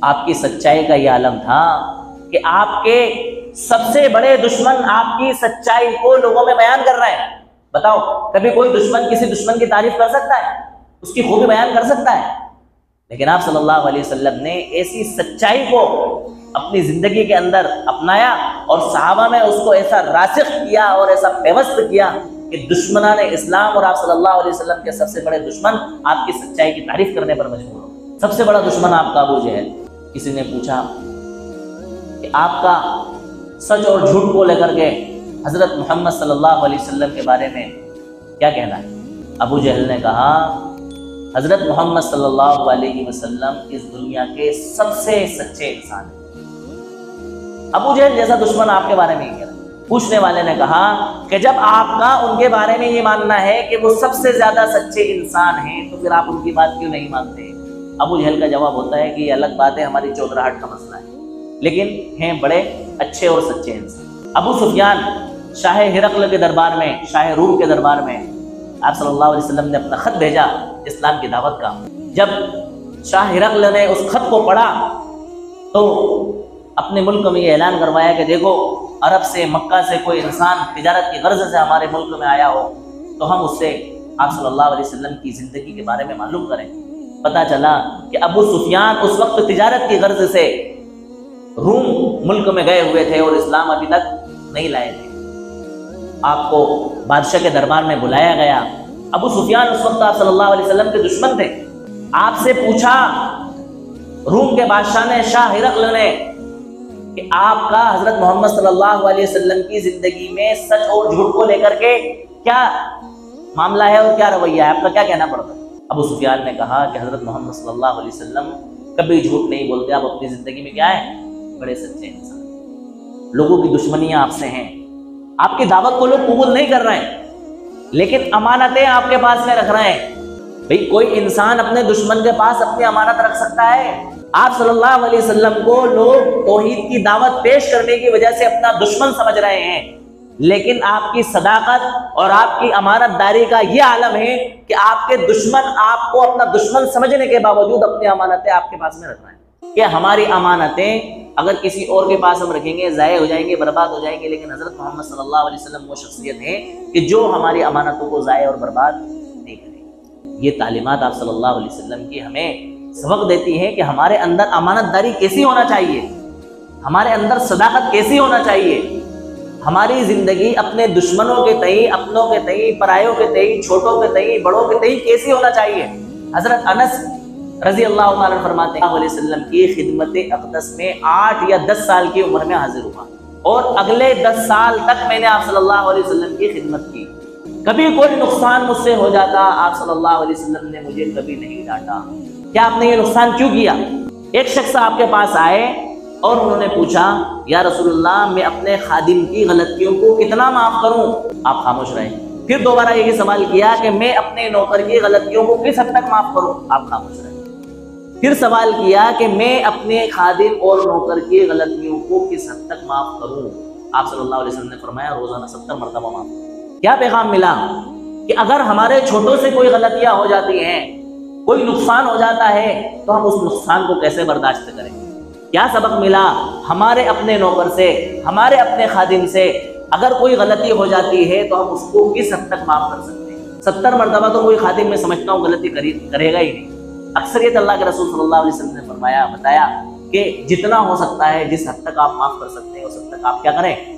آپ کی سچائی کا یہ عالم تھا کہ آپ کے سب سے بڑے دشمن آپ کی سچائی کو لوگوں میں بیان کر رہے ہیں۔ بتاؤ کبھی کوئی دشمن کسی دشمن کی تعریف کر سکتا ہے؟ اس کی خوبی بیان کر سکتا ہے؟ لیکن آپ صلی اللہ علیہ وسلم نے ایسی سچائی کو اپنی زندگی کے اندر اپنایا اور صحابہ میں اس کو ایسا راسخ کیا اور ایسا پیوست کیا کہ دشمنان اسلام اور آپ صلی اللہ علیہ وسلم کے سب سے بڑے دشمن آپ کی سچائی کی تعریف کرنے پر مجبور ہو۔ سب سے بڑا دشمن آپ کا ابو جہل۔ کسی نے پوچھا کہ آپ کا سچ اور جھوٹ کو لے کر کے حضرت محمد صلی اللہ علیہ وسلم کے بارے میں کیا کہنا ہے؟ ابو جہل نے کہا حضرت محمد صلی اللہ علیہ وسلم اس دنیا کے سب سے سچے انسان ہیں۔ ابو جہل جیسا دشمن آپ کے بارے میں ہی کہہ رہا ہے۔ پوچھنے والے نے کہا کہ جب آپ کا ان کے بارے میں یہ ماننا ہے کہ وہ سب سے زیادہ سچے انسان ہیں تو پھر آپ ان کی بات کیوں نہیں مانتے؟ ابو جہل کا جواب ہوتا ہے کہ یہ الگ بات ہے، ہماری چودراہٹ کا مسئلہ ہے، لیکن ہیں بڑے اچھے اور سچے انسان۔ ابو سفیان شاہ ہرقل کے دربار میں، شاہ روم کے دربار میں آپ صلی اللہ علیہ وسلم نے اپنا خط بھیجا اسلام کی دعوت کا۔ جب شاہ ہرقل نے اس خط کو پڑھا تو اپنے ملک میں یہ اعلان کروایا کہ دیکھو عرب سے، مکہ سے کوئی انسان تجارت کی غرض سے ہمارے ملک میں آیا ہو تو ہم اس سے آپ صلی اللہ علیہ وسلم کی زندگی کے بارے میں معلوم کریں۔ پتہ چلا کہ ابو سفیان اس وقت تجارت کی غرض سے روم ملک میں گئے ہوئے تھے اور اسلام ابھی تک نہیں لائے تھے۔ آپ کو بادشاہ کے دربار میں بلایا گیا۔ ابو سفیان اس وقت آپ صلی اللہ علیہ وسلم کے دشمن تھے۔ آپ سے پوچھا روم کے بادشاہ نے، شاہ ہرقل نے، کہ آپ کا حضرت محمد صلی اللہ علیہ وسلم کی زندگی میں سچ اور جھوٹ کو لے کر کے کیا معاملہ ہے اور کیا رویہ ہے، آپ کا کیا کہنا پڑتا ہے؟ ابو سفیان نے کہا کہ حضرت محمد صلی اللہ علیہ وسلم کبھی جھوٹ نہیں بولتے، آپ اپنی زندگی میں کیا ہے؟ بڑے سچے انسان۔ لوگوں کی دشمنیاں آپ سے ہیں، آپ کی دعوت کو لوگ قبول نہیں کر رہے ہیں، لیکن امانتیں آپ کے پاس میں رکھ رہے ہیں۔ بھئی کوئی انسان اپنے دشمن کے پاس اپنی امانت رکھ سکتا ہے؟ آپ صلی اللہ علیہ وسلم کو لوگ توحید کی دعوت پیش کرنے کی وجہ سے اپنا دشمن سمجھ رہے ہیں، لیکن آپ کی صداقت اور آپ کی امانت داری کا یہ عالم ہے کہ آپ کے دشمن آپ کو اپنا دشمن سمجھنے کے باوجود اپنی امانتیں آپ کے پاس میں رکھ رہے ہیں۔ کہ ہماری امانتیں اگر کسی اور کے پاس ہم رکھیں گے ضائع ہو جائیں گے، برباد ہو جائیں گے، لیکن حضرت محمد صلی اللہ علیہ وسلم وہ شخصیت ہے کہ جو ہماری امانتوں کو ضائع اور برباد نہیں کرے گی۔ یہ تعلیمات آپ صلی اللہ علیہ وسلم کی ہمیں سبق دیتی ہے کہ ہمارے اندر امانت داری کیسی ہونا چاہیے، ہمارے اندر صداقت کیسی ہونا چاہیے، ہماری زندگی اپنے دشمنوں کے تئیں، اپنوں کے تئیں، پرایوں کے تئیں، چھوٹوں کے تئیں، بڑوں کے تئیں کیسی ہونا چاہیے۔ حضرت انس رضی اللہ تعالیٰ فرماتے ہیں علیہ وسلم کی خدمت اقدس میں 8 یا 10 سال کی عمر میں حاضر ہوا اور اگلے 10 سال تک میں نے آپ صلی اللہ علیہ وسلم کی خدمت کی۔ کبھی کوئی نقصان مجھ سے ہو جاتا آپ صلی اللہ علیہ وسلم نے مجھے کبھی نہیں ڈانٹا۔ کیا آپ نے یہ نقصان کیوں کیا؟ ایک شخص آپ کے پاس آئے اور انہوں نے پوچھا یا رسول اللہ میں اپنے خادم کی غلطیوں کو کتنا معاف کروں؟ آپ خاموش رہے۔ پھر دوبارہ یہ سوال کیا کہ میں اپنے نوکر کی غلطیوں کو کس حد تک معاف کروں؟ آپ خاموش رہے۔ پھر سوال کیا کہ میں اپنے خادم اور نوکر کی غلطیوں کو کس حد تک معاف کروں؟ آپ صلی اللہ علیہ وسلم نے فرمایا روزانہ 70 مرتبہ معاف کروں۔ کیا پیغام ملا؟ کہ اگر ہمارے چھوٹوں سے کوئی غلطیاں ہو جاتی ہیں، کوئی نقصان ہو جاتا ہے تو ہم اس نقصان کو کیسے برداشت کریں؟ کیا سبق ملا؟ ہمارے اپنے نوکر سے، ہمارے اپنے خادم سے اگر کوئی غلطی ہو جاتی ہے تو ہم اس کو کس حد تک معاف کر سکتے ہیں؟ 70 مرتبہ تو کوئی خادم میں سمجھتا ہوں غلطی کرے گا ہی نہیں۔ اکثریت اللہ کے رسول صلی اللہ علیہ وسلم نے بتایا کہ جتنا ہو سکتا ہے، جس حد تک آپ معاف کر سکتے ہیں اس حد تک آپ کیا کریں؟